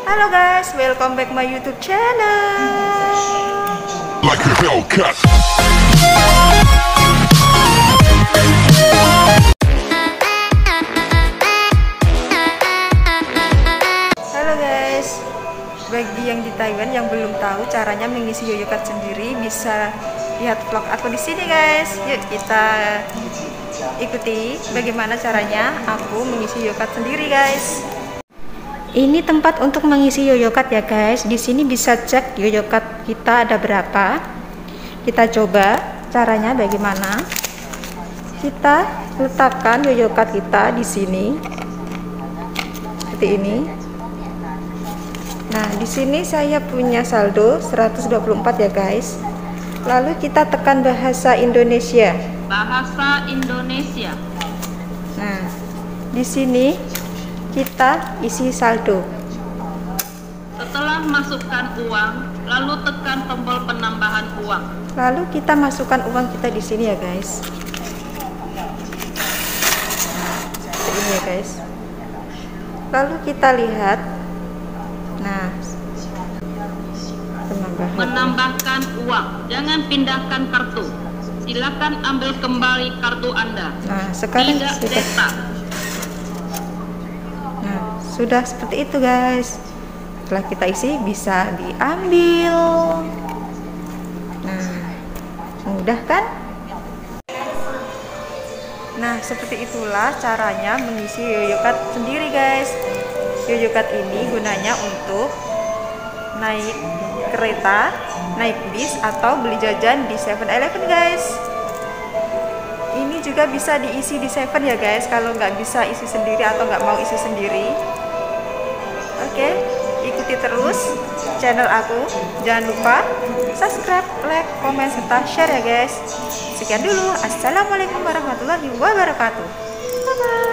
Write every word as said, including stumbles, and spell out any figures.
Halo guys, welcome back my YouTube channel. Like a Hellcat. Halo guys, bagi yang di Taiwan yang belum tahu caranya mengisi YoYo Card sendiri, bisa lihat vlog aku di sini guys. Yuk kita ikuti bagaimana caranya aku mengisi YoYo Card sendiri guys. Ini tempat untuk mengisi YoYo Card ya guys. Di sini bisa cek YoYo Card kita ada berapa. Kita coba caranya bagaimana. Kita letakkan YoYo Card kita di sini seperti ini. Nah, di sini saya punya saldo seratus dua puluh empat ya guys. Lalu kita tekan bahasa Indonesia. Bahasa Indonesia. Nah, di sini kita isi saldo. Setelah masukkan uang, lalu tekan tombol penambahan uang. Lalu kita masukkan uang kita di sini ya guys. Seperti ini ya guys. Lalu kita lihat. Nah, penambahan. Menambahkan uang, jangan pindahkan kartu. Silakan ambil kembali kartu Anda. Nah, sekarang Tidak sudah. data. Nah, sudah seperti itu guys. Setelah kita isi bisa diambil. Nah, mudah kan? Nah, seperti itulah caranya mengisi YoYo Card sendiri guys. YoYo Card ini gunanya untuk naik kereta, naik bis, atau beli jajan di seven eleven guys. Ini juga bisa diisi di Seven ya guys, kalau nggak bisa isi sendiri atau nggak mau isi sendiri. Oke, ikuti terus channel aku. Jangan lupa subscribe, like, komen, serta share ya guys. Sekian dulu. Assalamualaikum warahmatullahi wabarakatuh. Bye bye.